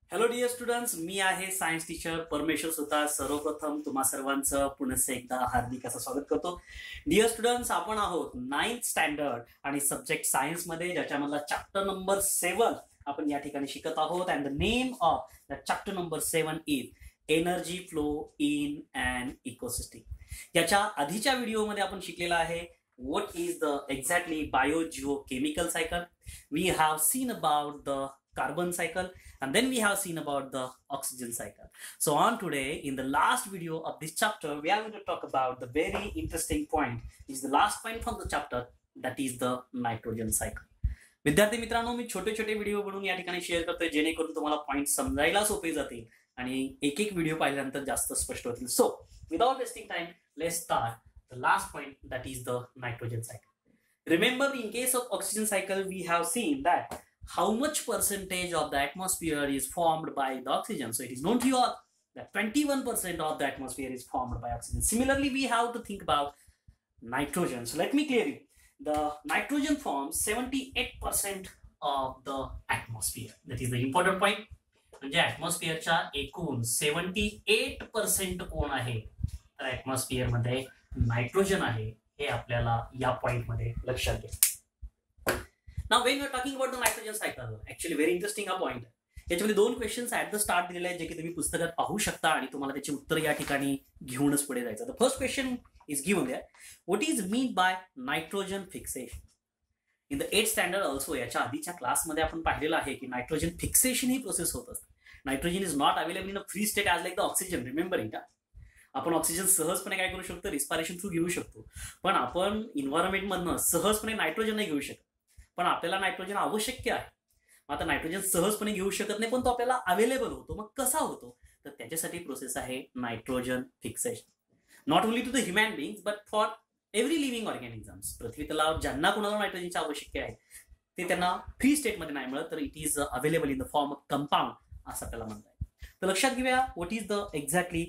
Hello dear students, मी आहे science teacher परमेश्वर सुतार. सर्वप्रथम तुम्हा सर्वांचं पुन्हा एकदा हार्दिक असं स्वागत करतो. डिअर स्टुडंट्स, आपण आहोत 9th स्टँडर्ड आणि सब्जेक्ट सायन्स मध्ये, ज्याच्यामधला चॅप्टर नंबर 7 आपण या ठिकाणी शिकत आहोत. And the name of the chapter number 7 is energy flow in and ecosystem. याच्या आधीच्या व्हिडिओमध्ये आपण शिकलेला आहे what is the exactly biogeochemical cycle. We have seen about the carbon cycle, and then we have seen about the oxygen cycle. So on today, in the last video of this chapter, we are going to talk about the very interesting point. Is the last point from the chapter, that is the nitrogen cycle. विद्यार्थी मित्रांनो, मी छोटे छोटे video बनवून या ठिकाणी share करतोय, जेणेकरून तुम्हाला पॉइंट समजायला सोपे जातील आणि एक एक व्हिडिओ पाहिल्यानंतर जास्त स्पष्ट होतील. So without wasting time, let's start the last point, that is the nitrogen cycle. Remember, in case of oxygen cycle, we have seen that how much percentage of the atmosphere is formed by the oxygen. So it is known to you all that 21% of the atmosphere is formed by oxygen. Similarly, we have to think about nitrogen. So let me clear you. The nitrogen forms 78% of the atmosphere. That is the important point. म्हणजे atmosphereच्या एकूण 78% कोण आहे, तर atmosphere मध्ये nitrogen आहे, हे आपल्याला या पॉइंट मध्ये लक्षात घ्या. Now when you are talking about the nitrogen cycle, actually very interesting हा पॉइंट. याच्यामध्ये दोन क्वेश्चन्स ऍट द स्टार्ट दिलेले आहेत, जे की तुम्ही पुस्तकात पाहू शकता आणि तुम्हाला त्याचे उत्तर या ठिकाणी घेऊनच पुढे जायचं. The first question is given there, what is mean by nitrogen fixation. In the 8th standard also, याच्या आधीच्या क्लासमध्ये आपण पाहिलेलं आहे की नायट्रोजन फिक्सेशन ही प्रोसेस होत असते. Nitrogen is not available in a free state as like the oxygen. Remember it. आपण ऑक्सिजन सहजपणे काय करू शकतो, रिस्पायरेशन थ्रू घेऊ शकतो, पण आपण इन्व्हायरमेंट मधनं सहजपणे नायट्रोजन नाही घेऊ शकत. पण आपल्याला नायट्रोजन आवश्यक आहे. आता नायट्रोजन सहजपणे घेऊ शकत नाही, पण तो आपल्याला अवेलेबल होतो. मग कसा होतो, तर त्याच्यासाठी प्रोसेस आहे nitrogen fixation. Not only to the human beings but for every living organisms. पृथ्वी तलावर ज्यांना कोणाला नायट्रोजनची आवश्यकता आहे, ते त्यांना फ्री स्टेटमध्ये नाही मिळत, तर it is available in the form of compound, असं आपल्याला म्हणता येईल. तर लक्षात घेऊया what is the exactly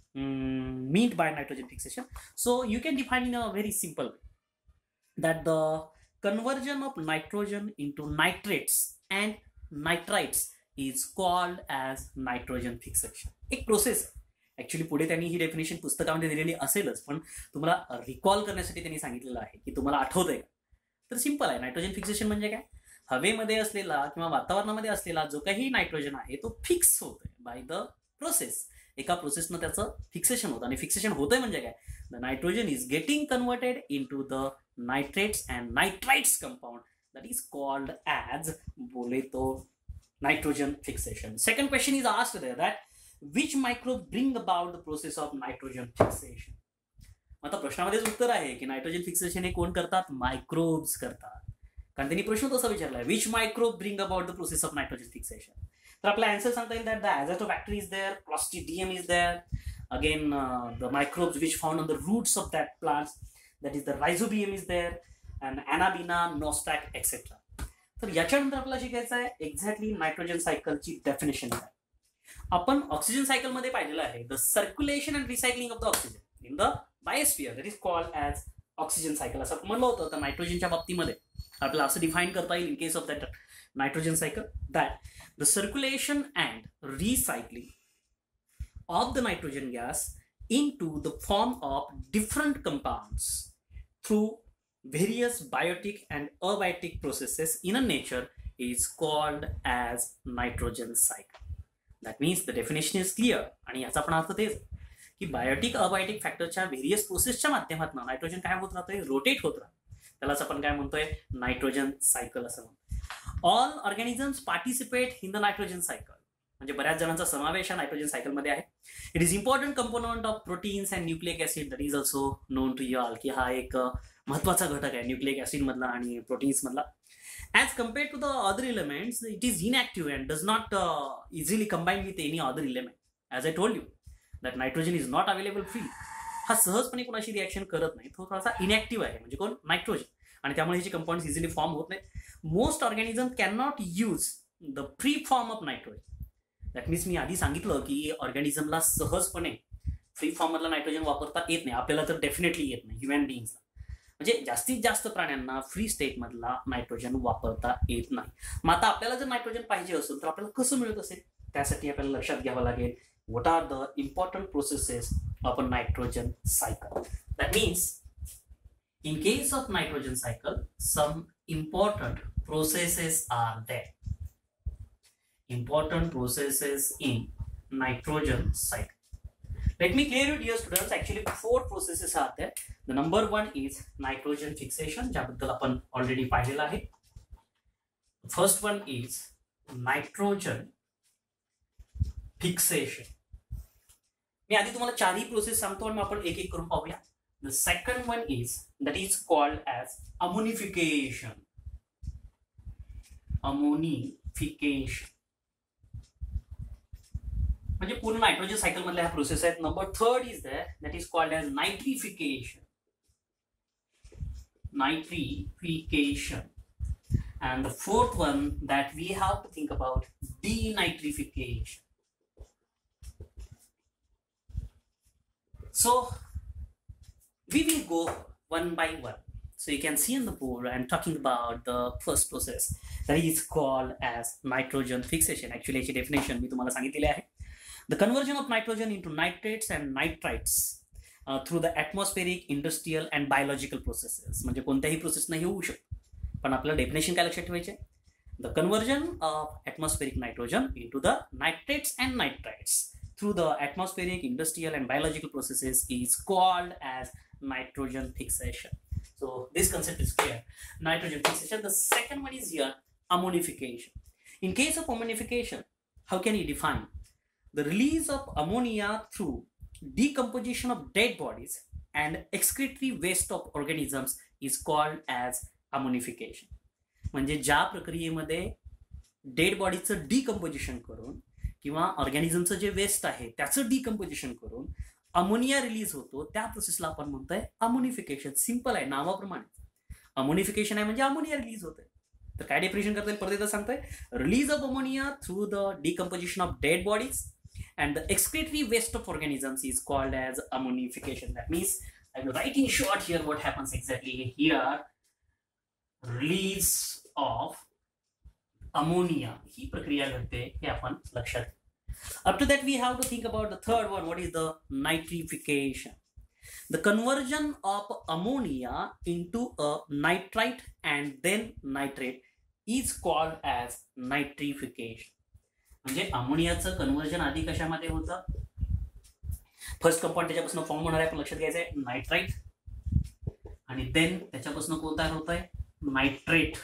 meant by nitrogen fixation. So you can define in a very simple way that the conversion of nitrogen into nitrates and nitrites is called as nitrogen fixation. एक process. Actually पुढे त्यांनी ही definition पुस्तकामध्ये दिलेली असेलच, पण तुम्हाला recall करण्यासाठी त्यांनी सांगितलेलं आहे की तुम्हाला आठवतंय का. तर सिंपल आहे. नायट्रोजन फिक्सेशन म्हणजे काय, हवेमध्ये असलेला किंवा वातावरणामध्ये असलेला जो काही नायट्रोजन आहे तो फिक्स होतोय बाय द प्रोसेस. एका प्रोसेसनं त्याचं फिक्सेशन होतं. आणि फिक्सेशन होतंय म्हणजे काय, the nitrogen is getting converted in to the nitrates and nitrites compound, that is called as, बोले तो nitrogen fixation. Second question is asked there that which microbe bring about the process of nitrogen fixation. आता प्रश्नामध्येच उत्तर आहे की nitrogen fixation हे कोण करतात, मायक्रोब्स करतात. कारण त्यांनी प्रश्न तसा विचारलाय, which microbe bring about the process of nitrogen fixation. तर आपला आन्सर सांगता येईल that the azotobacter is there, Clostridium is there, again the microbes which found on the roots of that plants, that is the Rhizobium is there, and Anabaena, Nostoc, etc. तर याच्यानंतर आपल्याला शिकायचं आहे exactly nitrogen सायकलची definition काय. आपण oxygen cycle मध्ये पाहिलेलं आहे the circulation and recycling of the oxygen in the biosphere, that is called as oxygen cycle असं म्हणलं होतं. तर नायट्रोजनच्या बाबतीमध्ये आपल्याला असं डिफाईन करता येईल in case of that nitrogen cycle that the circulation and recycling of the nitrogen gas into the form of different compounds through various biotic and abiotic processes in a nature is called as nitrogen cycle. That means the definition is clear. आणि याचा पण अर्थ तेच की Biotique abiotic फॅक्टरच्या various प्रोसेसच्या माध्यमातून nitrogen काय होत राहतोय, रोटेट होत राहतं. त्यालाच आपण काय म्हणतोय, नायट्रोजन सायकल असं म्हणतो. All organisms participate in the nitrogen cycle. म्हणजे बऱ्याच जणांचा समावेश हा नायट्रोजन सायकलमध्ये आहे. It is important component of proteins and nucleic acid, that is also known to you all, की हा एक महत्वाचा घटक आहे न्यूक्लिक ऍसिड मधला आणि प्रोटीन्स मधला. As compared to the other elements, it is inactive and does not easily combine with any other element. As I told you that nitrogen is not available free. हा सहजपणे कोणाशी reaction करत नाही, तो थोडासा इनॅक्टिव्ह आहे. म्हणजे कोण, नायट्रोजन. आणि त्यामुळे ह्याचे कंपाऊंड्स इझिली फॉर्म होत नाहीत. Most organism can not use the free form of nitrogen. That means मी आधी सांगितलं की ऑर्गॅनिझमला सहजपणे फ्री फॉर्म मधला नायट्रोजन वापरता येत नाही. आपल्याला तर डेफिनेटली येत नाही, ह्युमन बिईंग्सला. म्हणजे जास्तीत जास्त प्राण्यांना फ्री स्टेट मधला नायट्रोजन वापरता येत नाही. मग आता आपल्याला जर नायट्रोजन पाहिजे असेल तर आपल्याला कसं मिळत असेल, त्यासाठी आपल्याला लक्षात घ्यावं लागेल what are the important processes of a nitrogen cycle. That means in case of nitrogen cycle, some important processes are there. Important processes in nitrogen cycle. Let me clear it, dear students. Actually, 4 processes are there. The number 1 is nitrogen fixation, ज्याबद्दल आपण already पाहिलेलं आहे. First one is nitrogen fixation. मी आधी तुम्हाला 4ही process सांगतो आणि आपण एक एक करून पाहूया. The second one is that is called as ammonification. Ammonification म्हणजे पूर्ण नायट्रोजन सायकल मधल्या ह्या प्रोसेस आहेत. Number 3 is there that is called as nitrification. Nitrification. And the fourth one that we have to think about, denitrification. So we will go one by one. So you can see on the board I'm talking about the first process that is called as nitrogen fixation. Actually its definition मी तुम्हाला सांगितलेले आहे. The conversion of nitrogen into nitrates and nitrites through the atmospheric, industrial and biological processes. म्हणजे कोणत्याही process नाही होऊ शकत. पण आपलं डेफिनेशन काय लक्षात ठेवायचे? The conversion of atmospheric nitrogen into the nitrates and nitrites through the atmospheric, industrial and biological processes is called as nitrogen fixation. So this concept is clear. Nitrogen fixation. The second one is here ammonification. In case of ammonification, how can you define? The release of ammonia through decomposition of dead bodies and excretory waste of organisms is called as ammonification. म्हणजे ज्या प्रक्रियेमध्ये dead बॉडीचं decomposition करून किंवा ऑर्गॅनिझमचं जे waste आहे त्याचं decomposition करून अमोनिया रिलीज होतो, त्या प्रोसेसला आपण म्हणतोय अमोनिफिकेशन. सिंपल आहे, नावाप्रमाणे अमोनिफिकेशन आहे म्हणजे अमोनिया रिलीज होतोय. तर काय डेफिनेशन करता येईल परत एकदा सांगतोय, release of ammonia through the decomposition of dead bodies and the excretory waste of organisms is called as ammonification. That means I will write in short here what happens exactly here. Release of ammonia ही प्रक्रिया घडते हे आपण लक्षात. Up to that we have to think about the third one. What is the nitrification? The conversion of ammonia into a nitrite and then nitrate is called as nitrification. म्हणजे अमोनियाचं conversion आधी कशामध्ये होतं? फर्स्ट कंपाऊंड त्याच्यापासून form होणार आहे, आपण लक्षात घ्यायचं आहे नायट्राइट, आणि देन त्याच्यापासून कोण तयार होत आहे? नायट्रेट.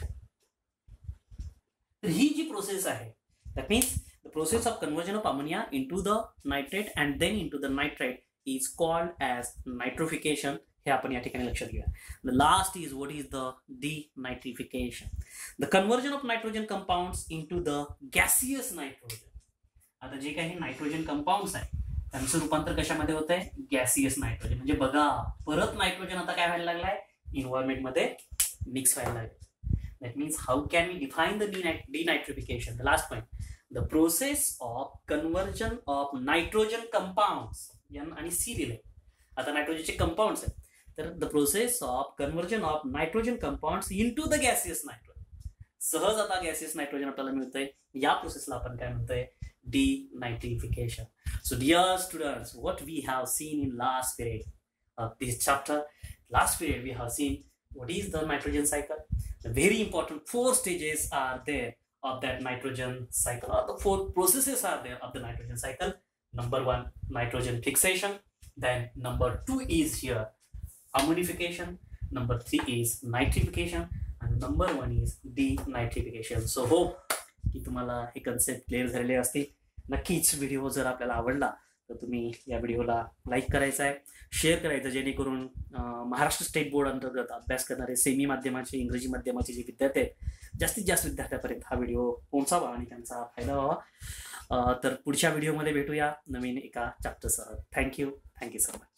तर ही जी प्रोसेस आहे that means the process of conversion of ammonia into the nitrate and then into the nitrite is called as nitrification. हे आपण या ठिकाणी लक्षात घेऊया. The last is what is the denitrification. The conversion of nitrogen compounds into the gaseous nitrogen. आता जे काही nitrogen compounds आहेत त्यांचं रूपांतर कशामध्ये होत आहे? Gaseous nitrogen. म्हणजे बघा परत नायट्रोजन आता काय व्हायला लागलाय? इन्व्हायरमेंट मध्ये मिक्स व्हायला लागले. That means how can we define the denitrification? The last point, the process of conversion of nitrogen compounds, N आणि सी दिले. आता नायट्रोजनचे कंपाऊंड्स आहेत, तर the process of conversion of nitrogen compounds into the gaseous nitrogen. सहज आता gaseous nitrogen आपल्याला मिळतंय, या प्रोसेसला आपण काय म्हणतोय? डिनायट्रिफिकेशन. So dear students, what we have seen in last period of this chapter, last period we have seen what is the nitrogen cycle. The very important 4 stages are there of that nitrogen cycle, or the 4 processes are there of the nitrogen cycle. Number 1, nitrogen fixation. Then number 2 is here ammonification. Number 3 is nitrification, and number 1 is denitrification. So hope की तुम्हाला हे concept clear झालेले असतील. नक्कीच video जर आपल्याला आवडला तर तुम्ही या व्हिडिओला लाईक करायचा आहे, शेअर करायचं, जेणेकरून महाराष्ट्र स्टेट बोर्ड अंतर्गत अभ्यास करणारे सेमी माध्यमाचे, इंग्रजी माध्यमाचे जे विद्यार्थी आहेत जास्तीत जास्त विद्यार्थ्यापर्यंत हा व्हिडिओ पोहोचावा आणि त्यांचा फायदा व्हावा. तर पुढच्या व्हिडिओमध्ये भेटूया नवीन एका चॅप्टरसह. Thank you so much.